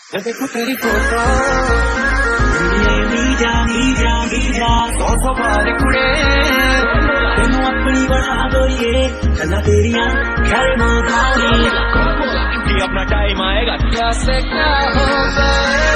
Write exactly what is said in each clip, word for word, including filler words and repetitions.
मैं देखो तेरी फोटो नी जा नी जा नी जा सौ सौ बार कुड़े तेनू अपनी बना दो ये गल्ला तेरियां खैर नो धारी कि अपना टाइम आएगा क्या से क्या होगा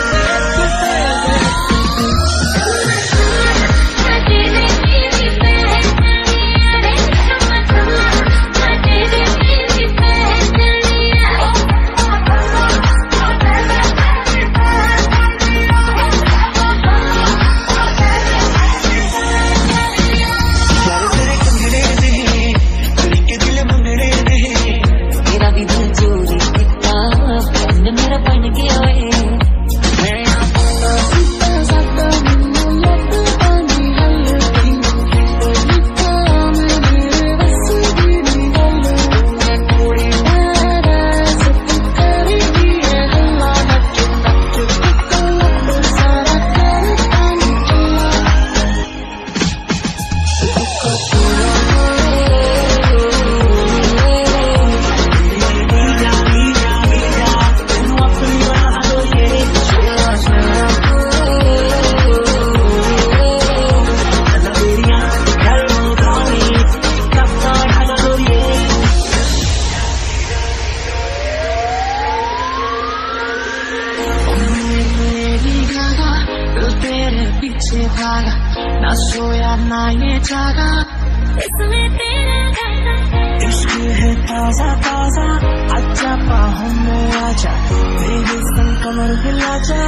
पीछे भागा ना सोया ना ये जागा इसमें तेरा गाना इश्क है ताजा ताजा आजा बाहों में आजा मेरे संग कमर हिला जा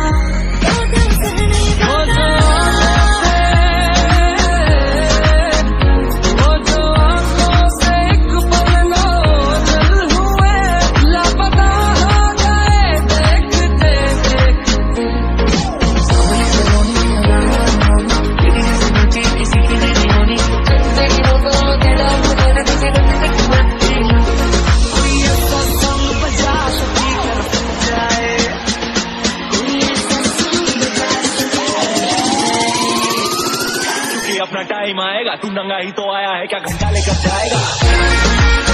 अपना टाइम आएगा, तू नंगा ही तो आया है, क्या घंटा लेकर जाएगा।